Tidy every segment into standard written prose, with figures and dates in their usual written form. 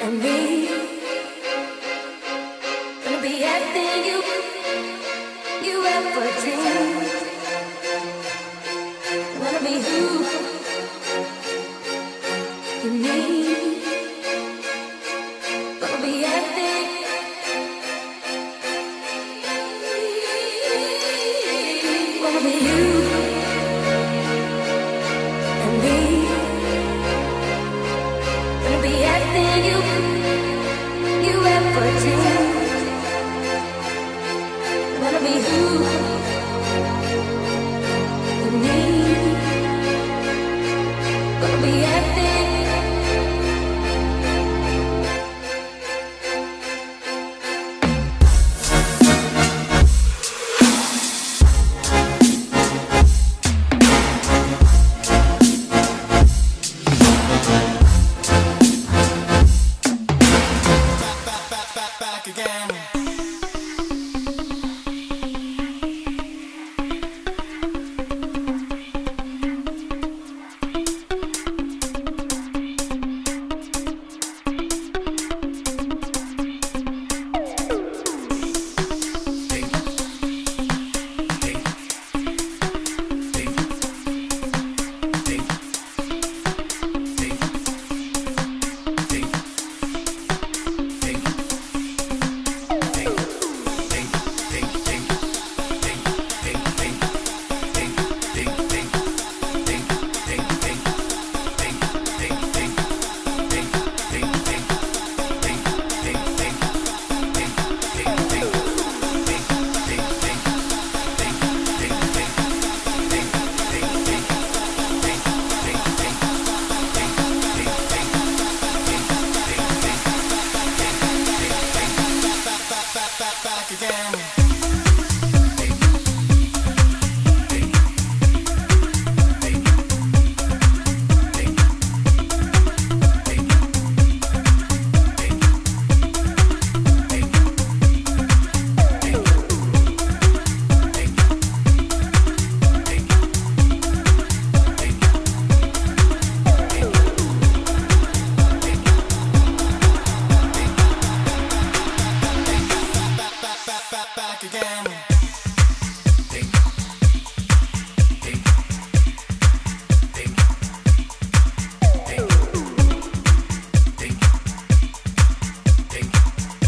and me. Gonna be everything you ever dreamed. Wanna be who you need. Gonna be everything. Wanna be you and me. Gonna be everything you ever dreamed. Wanna be who you need. Gonna be everything.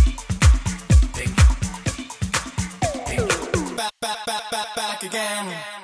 Back again.